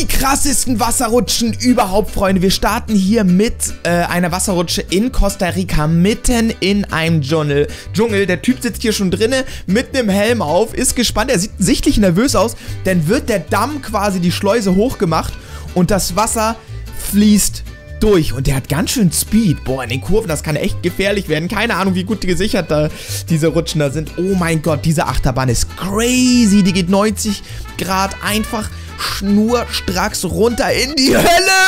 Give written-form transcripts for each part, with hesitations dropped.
Die krassesten Wasserrutschen überhaupt, Freunde. Wir starten hier mit einer Wasserrutsche in Costa Rica, mitten in einem Dschungel. Der Typ sitzt hier schon drinnen mit einem Helm auf, ist gespannt. Er sieht sichtlich nervös aus. Dann wird der Damm quasi die Schleuse hochgemacht und das Wasser fließt durch. Und der hat ganz schön Speed. Boah, in den Kurven, das kann echt gefährlich werden. Keine Ahnung, wie gut gesichert da diese Rutschen da sind. Oh mein Gott, diese Achterbahn ist crazy. Die geht 90 Grad einfach schnurstracks runter in die Hölle.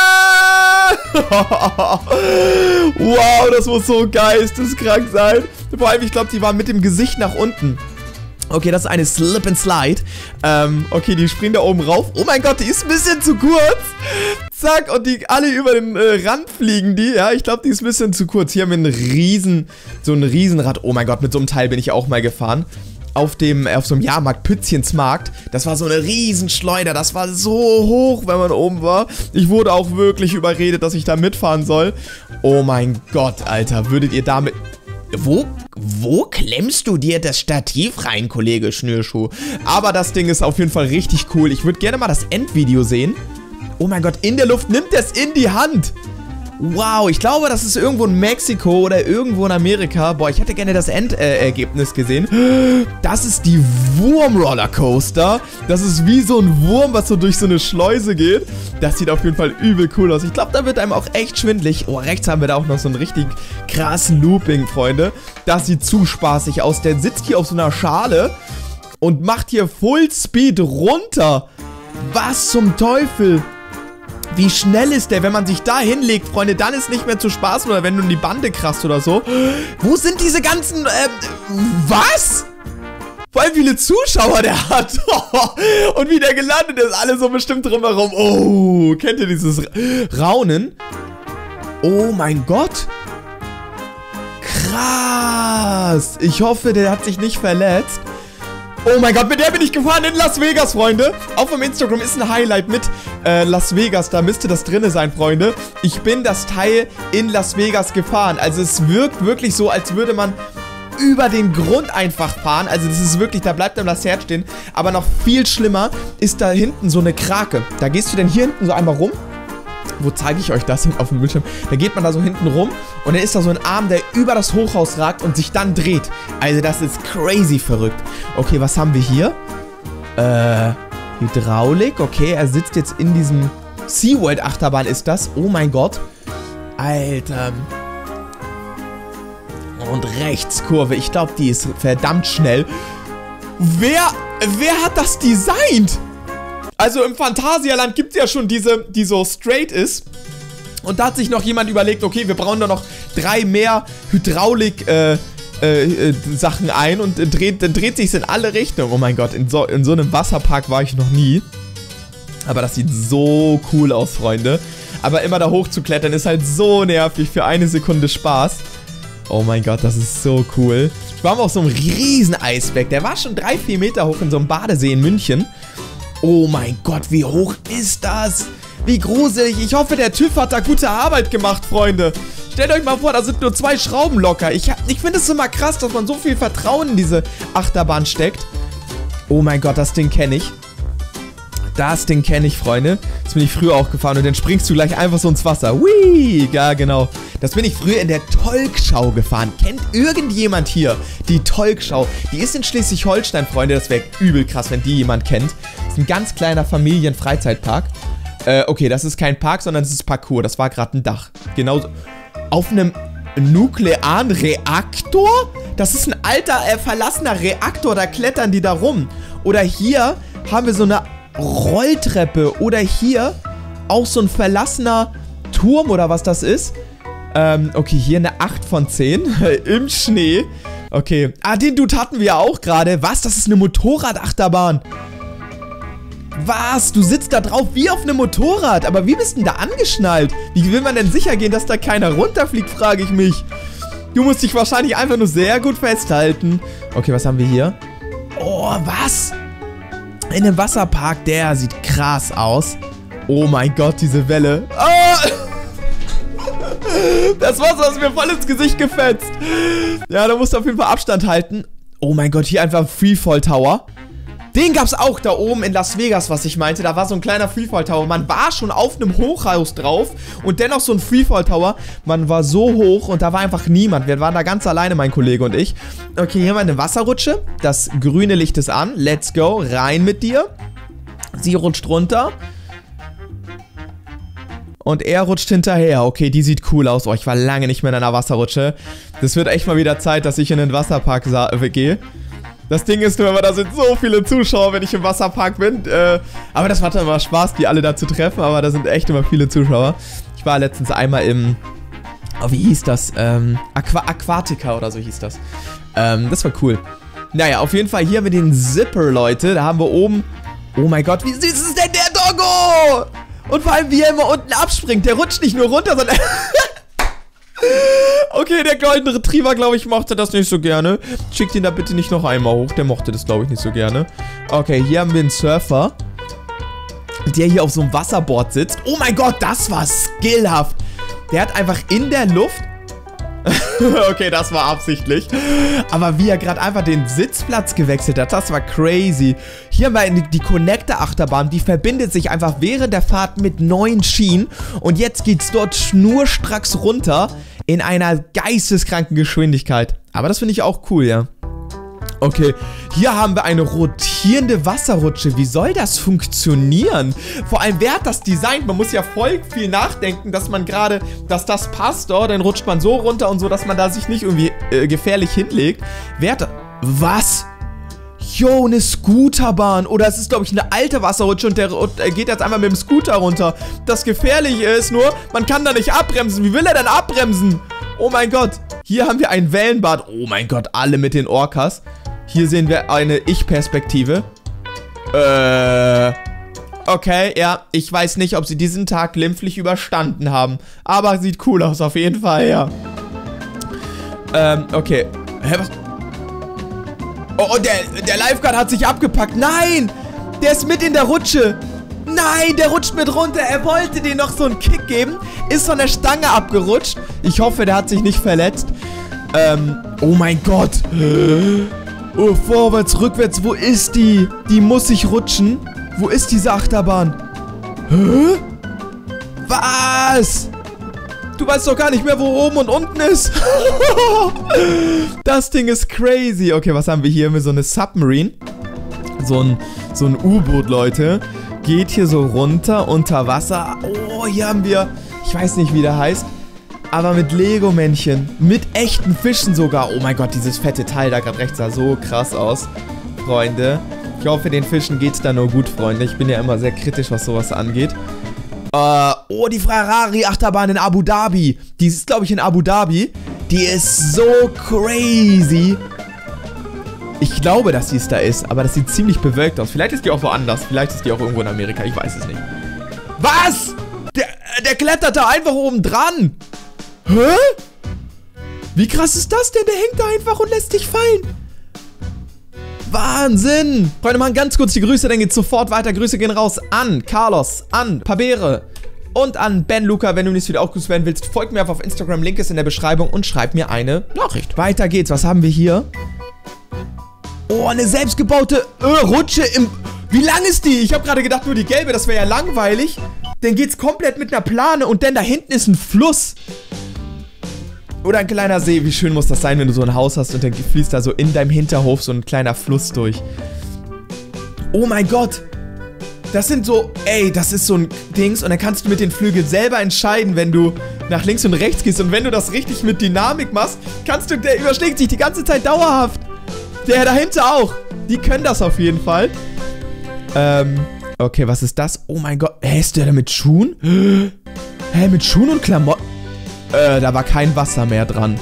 Wow, das muss so geisteskrank sein. Vor allem, ich glaube, die waren mit dem Gesicht nach unten. Okay, das ist eine Slip and Slide. Okay, die springen da oben rauf. Oh mein Gott, die ist ein bisschen zu kurz. Zack, und die alle über den Rand fliegen die. Ja, ich glaube, die ist ein bisschen zu kurz. Hier haben wir so ein Riesenrad. Oh mein Gott, mit so einem Teil bin ich auch mal gefahren. Auf so einem Jahrmarkt, Pützchensmarkt. Das war so eine Riesenschleuder. Das war so hoch, wenn man oben war. Ich wurde auch wirklich überredet, dass ich da mitfahren soll. Oh mein Gott, Alter. Würdet ihr damit... Wo klemmst du dir das Stativ rein, Kollege Schnürschuh? Aber das Ding ist auf jeden Fall richtig cool. Ich würde gerne mal das Endvideo sehen. Oh mein Gott, in der Luft nimmt es in die Hand. Wow, ich glaube, das ist irgendwo in Mexiko oder irgendwo in Amerika. Boah, ich hätte gerne das Endergebnis gesehen. Das ist die Wurm-Rollercoaster. Das ist wie so ein Wurm, was so durch so eine Schleuse geht. Das sieht auf jeden Fall übel cool aus. Ich glaube, da wird einem auch echt schwindelig. Oh, rechts haben wir da auch noch so einen richtig krassen Looping, Freunde. Das sieht zu spaßig aus. Der sitzt hier auf so einer Schale und macht hier Full Speed runter. Was zum Teufel? Wie schnell ist der, wenn man sich da hinlegt, Freunde, dann ist nicht mehr zu spaßen oder wenn du in die Bande krachst oder so. Wo sind diese ganzen, was? Vor allem viele Zuschauer der hat. Und wie der gelandet ist, alle so bestimmt drumherum. Oh, kennt ihr dieses Raunen? Oh mein Gott. Krass. Ich hoffe, der hat sich nicht verletzt. Oh mein Gott, mit der bin ich gefahren in Las Vegas, Freunde. Auf dem Instagram ist ein Highlight mit Las Vegas. Da müsste das drinne sein, Freunde. Ich bin das Teil in Las Vegas gefahren. Also es wirkt wirklich so, als würde man über den Grund einfach fahren. Also das ist wirklich, da bleibt einem das Herz stehen. Aber noch viel schlimmer ist da hinten so eine Krake. Da gehst du denn hier hinten so einmal rum. Wo zeige ich euch das auf dem Bildschirm? Da geht man da so hinten rum und dann ist da so ein Arm, der über das Hochhaus ragt und sich dann dreht. Also das ist crazy verrückt. Okay, was haben wir hier? Hydraulik. Okay, er sitzt jetzt in diesem SeaWorld Achterbahn ist das. Oh mein Gott. Alter. Und Rechtskurve. Ich glaube, die ist verdammt schnell. Wer hat das designt? Also im Phantasialand gibt es ja schon diese, die so straight ist. Und da hat sich noch jemand überlegt, okay, wir brauchen da noch 3 mehr Hydraulik Sachen ein und dann dreht sich's in alle Richtungen. Oh mein Gott, in so einem Wasserpark war ich noch nie. Aber das sieht so cool aus, Freunde. Aber immer da hoch zu klettern ist halt so nervig für eine Sekunde Spaß. Oh mein Gott, das ist so cool. Ich war mal auf so einem riesen Eisberg. Der war schon 3-4 Meter hoch in so einem Badesee in München. Oh mein Gott, wie hoch ist das? Wie gruselig. Ich hoffe, der TÜV hat da gute Arbeit gemacht, Freunde. Stellt euch mal vor, da sind nur 2 Schrauben locker. Ich finde es immer krass, dass man so viel Vertrauen in diese Achterbahn steckt. Oh mein Gott, das Ding kenne ich. Das Ding kenne ich, Freunde. Das bin ich früher auch gefahren und dann springst du gleich einfach so ins Wasser. Whee! Ja, genau. Das bin ich früher in der Tolkschau gefahren. Kennt irgendjemand hier die Tolkschau? Die ist in Schleswig-Holstein, Freunde. Das wäre übel krass, wenn die jemand kennt. Das ist ein ganz kleiner Familienfreizeitpark. Okay, das ist kein Park, sondern es ist Parkour. Das war gerade ein Dach. Genauso. Auf einem nuklearen Reaktor? Das ist ein alter, verlassener Reaktor. Da klettern die da rum. Oder hier haben wir so eine Rolltreppe. Oder hier auch so ein verlassener Turm oder was das ist. Okay, hier eine 8 von 10 im Schnee. Okay. Ah, den Dude hatten wir ja auch gerade. Was? Das ist eine Motorradachterbahn. Was? Du sitzt da drauf wie auf einem Motorrad. Aber wie bist du denn da angeschnallt? Wie will man denn sicher gehen, dass da keiner runterfliegt, frage ich mich. Du musst dich wahrscheinlich einfach nur sehr gut festhalten. Okay, was haben wir hier? Oh, was? In einem Wasserpark, der sieht krass aus. Oh mein Gott, diese Welle. Oh! Das Wasser ist mir voll ins Gesicht gefetzt. Ja, da musst du auf jeden Fall Abstand halten. Oh mein Gott, hier einfach Freefall Tower. Den gab's auch da oben in Las Vegas, was ich meinte. Da war so ein kleiner Freefall Tower. Man war schon auf einem Hochhaus drauf und dennoch so ein Freefall Tower. Man war so hoch und da war einfach niemand. Wir waren da ganz alleine, mein Kollege und ich. Okay, hier haben wir eine Wasserrutsche. Das grüne Licht ist an. Let's go. Rein mit dir. Sie rutscht runter. Und er rutscht hinterher. Okay, die sieht cool aus. Oh, ich war lange nicht mehr in einer Wasserrutsche. Das wird echt mal wieder Zeit, dass ich in den Wasserpark gehe. Das Ding ist nur immer, da sind so viele Zuschauer, wenn ich im Wasserpark bin. Aber das macht dann immer Spaß, die alle da zu treffen. Aber da sind echt immer viele Zuschauer. Ich war letztens einmal im... Oh, wie hieß das? Aquatica oder so hieß das. Das war cool. Naja, auf jeden Fall hier haben wir den Zipper, Leute. Da haben wir oben... Oh mein Gott, wie süß ist denn der Doggo? Und vor allem, wie er immer unten abspringt. Der rutscht nicht nur runter, sondern... Okay, der Golden Retriever, glaube ich, mochte das nicht so gerne. Schickt ihn da bitte nicht noch einmal hoch. Der mochte das, glaube ich, nicht so gerne. Okay, hier haben wir einen Surfer, der hier auf so einem Wasserboard sitzt. Oh mein Gott, das war skillhaft. Der hat einfach in der Luft... Okay, das war absichtlich. Aber wie er gerade einfach den Sitzplatz gewechselt hat, das war crazy. Hier haben wir die Connector-Achterbahn, die verbindet sich einfach während der Fahrt mit 9 Schienen. Und jetzt geht's dort schnurstracks runter in einer geisteskranken Geschwindigkeit. Aber das finde ich auch cool, ja. Okay, hier haben wir eine rotierende Wasserrutsche. Wie soll das funktionieren? Vor allem, wer hat das designt? Man muss ja voll viel nachdenken, dass man gerade, dass das passt. Oh, dann rutscht man so runter und so, dass man da sich nicht irgendwie gefährlich hinlegt. Wer hat das? Was? Jo, eine Scooterbahn. Oder es ist, glaube ich, eine alte Wasserrutsche und der geht jetzt einmal mit dem Scooter runter. Das Gefährliche ist nur, man kann da nicht abbremsen. Wie will er denn abbremsen? Oh mein Gott. Hier haben wir ein Wellenbad. Oh mein Gott, alle mit den Orcas. Hier sehen wir eine Ich-Perspektive. Okay, ja. Ich weiß nicht, ob sie diesen Tag glimpflich überstanden haben. Aber sieht cool aus, auf jeden Fall, ja. Okay. Hä, was? Oh, der Lifeguard hat sich abgepackt. Nein! Der ist mit in der Rutsche. Nein, der rutscht mit runter. Er wollte denen noch so einen Kick geben. Ist von der Stange abgerutscht. Ich hoffe, der hat sich nicht verletzt. Oh mein Gott. Oh, vorwärts, rückwärts. Wo ist die? Die muss sich rutschen. Wo ist diese Achterbahn? Hä? Was? Du weißt doch gar nicht mehr, wo oben und unten ist. Das Ding ist crazy. Okay, was haben wir hier? So eine Submarine. So ein U-Boot, Leute. Geht hier so runter, unter Wasser. Oh, hier haben wir... Ich weiß nicht, wie der heißt. Aber mit Lego-Männchen. Mit echten Fischen sogar. Oh mein Gott, dieses fette Teil da gerade rechts sah so krass aus. Freunde. Ich hoffe, den Fischen geht's da nur gut, Freunde. Ich bin ja immer sehr kritisch, was sowas angeht. Oh, die Ferrari-Achterbahn in Abu Dhabi. Die ist, glaube ich, in Abu Dhabi. Die ist so crazy. Ich glaube, dass die es da ist, aber das sieht ziemlich bewölkt aus. Vielleicht ist die auch woanders. Vielleicht ist die auch irgendwo in Amerika. Ich weiß es nicht. Was? Der klettert da einfach oben dran. Hä? Wie krass ist das denn? Der hängt da einfach und lässt sich fallen. Wahnsinn. Freunde, machen ganz kurz die Grüße, dann geht's sofort weiter. Grüße gehen raus an Carlos, an Pabere und an Ben Luca. Wenn du nächstes Video auch grüßt werden willst, folgt mir einfach auf Instagram. Link ist in der Beschreibung und schreib mir eine Nachricht. Weiter geht's. Was haben wir hier? Oh, eine selbstgebaute Rutsche im... Wie lang ist die? Ich habe gerade gedacht, nur die gelbe, das wäre ja langweilig. Dann geht's komplett mit einer Plane und dann da hinten ist ein Fluss. Oder ein kleiner See. Wie schön muss das sein, wenn du so ein Haus hast und dann fließt da so in deinem Hinterhof so ein kleiner Fluss durch. Oh mein Gott. Das sind so... Ey, das ist so ein Dings und dann kannst du mit den Flügeln selber entscheiden, wenn du nach links und rechts gehst. Und wenn du das richtig mit Dynamik machst, kannst du... Der überschlägt sich die ganze Zeit dauerhaft. Der dahinter auch. Die können das auf jeden Fall. Okay, was ist das? Oh mein Gott. Hä, ist der da mit Schuhen? Hä, mit Schuhen und Klamotten? Da war kein Wasser mehr drin.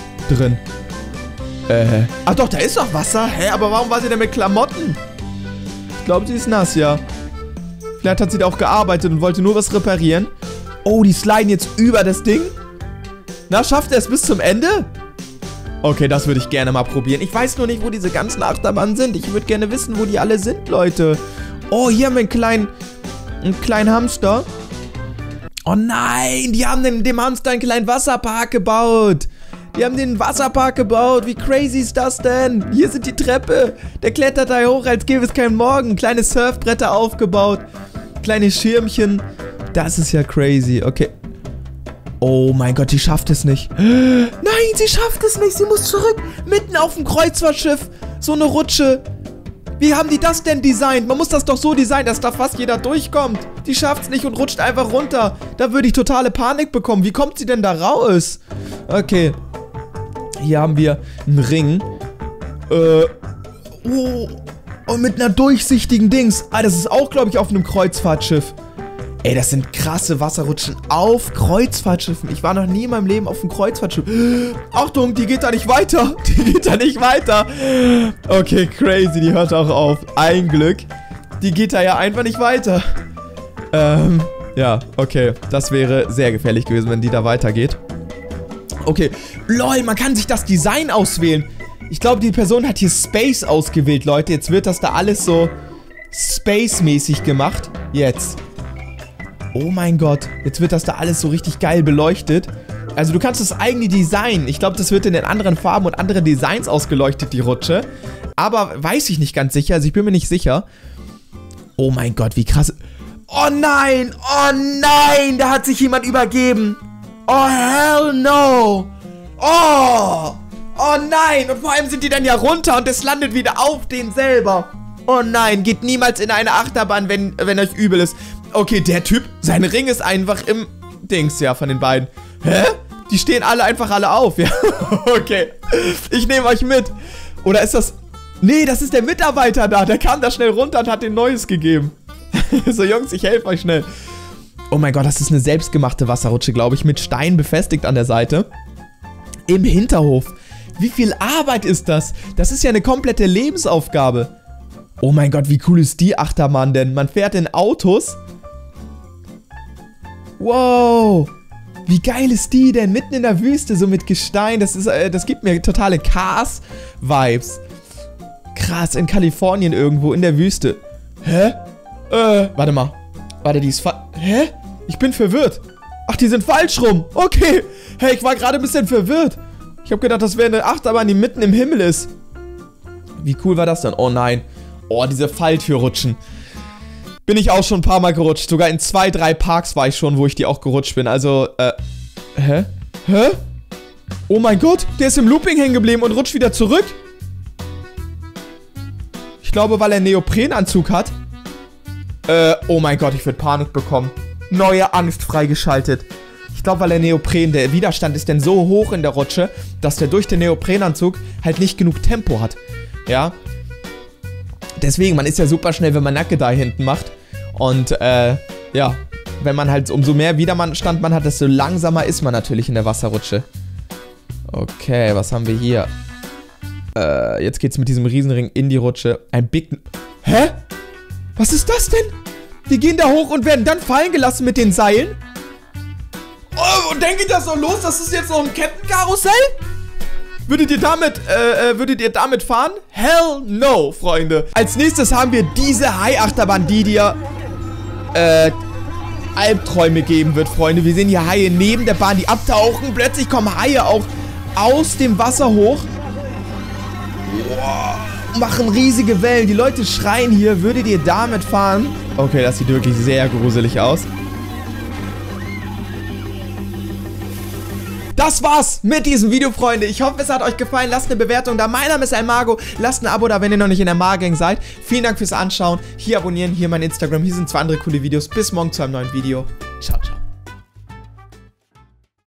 Ach doch, da ist doch Wasser. Hä, aber warum war sie denn mit Klamotten? Ich glaube, sie ist nass, ja. Vielleicht hat sie da auch gearbeitet und wollte nur was reparieren. Oh, die sliden jetzt über das Ding. Na, schafft er es bis zum Ende? Okay, das würde ich gerne mal probieren. Ich weiß nur nicht, wo diese ganzen Achterbahnen sind. Ich würde gerne wissen, wo die alle sind, Leute. Oh, hier haben wir einen kleinen Hamster. Oh nein, die haben dem Hamster einen kleinen Wasserpark gebaut. Wir haben den Wasserpark gebaut. Wie crazy ist das denn? Hier sind die Treppe. Der klettert da hoch, als gäbe es keinen Morgen. Kleine Surfbretter aufgebaut. Kleine Schirmchen. Das ist ja crazy. Okay. Oh mein Gott, die schafft es nicht. Nein, sie schafft es nicht. Sie muss zurück. Mitten auf dem Kreuzfahrtschiff. So eine Rutsche. Wie haben die das denn designt? Man muss das doch so designen, dass da fast jeder durchkommt. Die schafft es nicht und rutscht einfach runter. Da würde ich totale Panik bekommen. Wie kommt sie denn da raus? Okay. Hier haben wir einen Ring. Und mit einer durchsichtigen Dings. Ah, das ist auch, glaube ich, auf einem Kreuzfahrtschiff. Ey, das sind krasse Wasserrutschen auf Kreuzfahrtschiffen. Ich war noch nie in meinem Leben auf einem Kreuzfahrtschiff. Achtung, die geht da nicht weiter. Die geht da nicht weiter. Okay, crazy, die hört auch auf. Ein Glück. Die geht da ja einfach nicht weiter. Ja, okay. Das wäre sehr gefährlich gewesen, wenn die da weitergeht. Okay. Lol, man kann sich das Design auswählen. Ich glaube, die Person hat hier Space ausgewählt, Leute. Jetzt wird das da alles so Space-mäßig gemacht. Jetzt. Oh mein Gott, jetzt wird das da alles so richtig geil beleuchtet. Also du kannst das eigene Design, ich glaube, das wird in den anderen Farben und anderen Designs ausgeleuchtet, die Rutsche. Aber weiß ich nicht ganz sicher, also ich bin mir nicht sicher. Oh mein Gott, wie krass. Oh nein, da hat sich jemand übergeben. Oh hell no. Oh nein, und vor allem sind die dann ja runter und es landet wieder auf den selber. Oh nein, geht niemals in eine Achterbahn, wenn euch übel ist. Okay, der Typ, sein Ring ist einfach im Dings, ja, von den beiden. Hä? Die stehen alle auf, ja. Okay, ich nehme euch mit. Oder ist das... Nee, das ist der Mitarbeiter da. Der kam da schnell runter und hat den Neues gegeben. So, Jungs, ich helfe euch schnell. Oh mein Gott, das ist eine selbstgemachte Wasserrutsche, glaube ich, mit Stein befestigt an der Seite. Im Hinterhof. Wie viel Arbeit ist das? Das ist ja eine komplette Lebensaufgabe. Oh mein Gott, wie cool ist die Achterbahn denn? Man fährt in Autos. Wow. Wie geil ist die denn? Mitten in der Wüste, so mit Gestein. Das gibt mir totale Cars-Vibes. Krass, in Kalifornien irgendwo, in der Wüste. Hä? Warte mal. Warte, die ist Hä? Ich bin verwirrt. Ach, die sind falsch rum. Okay. Hey, ich war gerade ein bisschen verwirrt. Ich habe gedacht, das wäre eine Achterbahn, die mitten im Himmel ist. Wie cool war das denn? Oh nein. Oh, diese Falltürrutschen. Bin ich auch schon ein paar Mal gerutscht. Sogar in 2, 3 Parks war ich schon, wo ich die auch gerutscht bin. Also, hä? Hä? Oh mein Gott, der ist im Looping hängen geblieben und rutscht wieder zurück. Ich glaube, weil er einen Neoprenanzug hat. Oh mein Gott, ich würde Panik bekommen. Neue Angst freigeschaltet. Ich glaube, weil der Widerstand ist denn so hoch in der Rutsche, dass der durch den Neoprenanzug halt nicht genug Tempo hat. Ja. Deswegen, man ist ja super schnell, wenn man Nacke da hinten macht. Und, ja, wenn man halt, umso mehr Widerstand man hat, desto langsamer ist man natürlich in der Wasserrutsche. Okay, was haben wir hier? Jetzt geht's mit diesem Riesenring in die Rutsche. Ein Big... Hä? Was ist das denn? Die gehen da hoch und werden dann fallen gelassen mit den Seilen? Oh, und dann geht das so los? Das ist jetzt noch ein Kettenkarussell? Würdet ihr damit fahren? Hell no, Freunde. Als nächstes haben wir diese Hai-Achterbahn, die dir Albträume geben wird, Freunde. Wir sehen hier Haie neben der Bahn, die abtauchen. Plötzlich kommen Haie auch aus dem Wasser hoch. Wow. Machen riesige Wellen. Die Leute schreien hier. Würdet ihr damit fahren? Okay, das sieht wirklich sehr gruselig aus. Das war's mit diesem Video, Freunde. Ich hoffe, es hat euch gefallen. Lasst eine Bewertung da. Mein Name ist Almago. Lasst ein Abo da, wenn ihr noch nicht in der Mar-Gang seid. Vielen Dank fürs Anschauen. Hier abonnieren, hier mein Instagram. Hier sind 2 andere coole Videos. Bis morgen zu einem neuen Video. Ciao, ciao.